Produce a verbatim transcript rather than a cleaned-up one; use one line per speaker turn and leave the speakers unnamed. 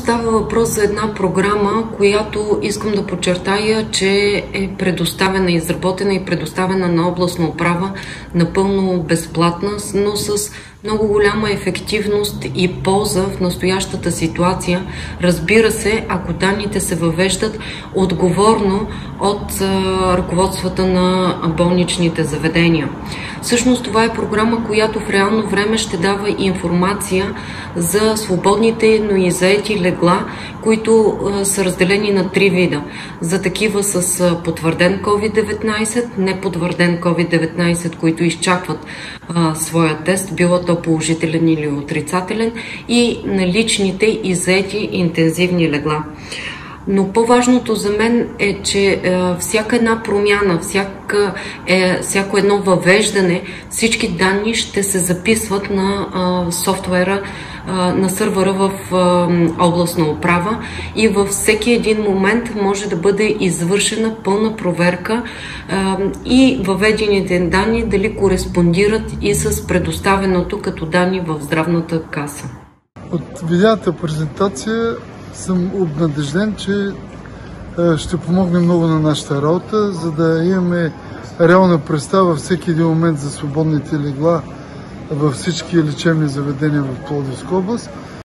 става въпрос за една програма, която искам да подчертая, че е предоставена, изработена и предоставена на областна управа напълно безплатна, но с много голяма ефективност и полза в настоящата ситуация. Разбира се, ако данните се въвеждат отговорно от а, ръководствата на болничните заведения. Всъщност това е програма, която в реално време ще дава информация за свободните, но и заети легла, които а, са разделени на три вида. За такива с а, потвърден ковид деветнайсет, непотвърден ковид деветнайсет, които изчакват а, своя тест, било то положителен или отрицателен, и наличните и заети интензивни легла. Но по-важното за мен е, че е, всяка една промяна, всяка, е, всяко едно въвеждане, всички данни ще се записват на е, софтуера, е, на сървъра в е, областна управа и във всеки един момент може да бъде извършена пълна проверка е, и въведените данни дали кореспондират и с предоставеното като данни в здравната каса.
От видеята презентация съм обнадежден, че ще помогне много на нашата работа, за да имаме реална представа всеки един момент за свободните легла във всички лечебни заведения в Пловдивска област.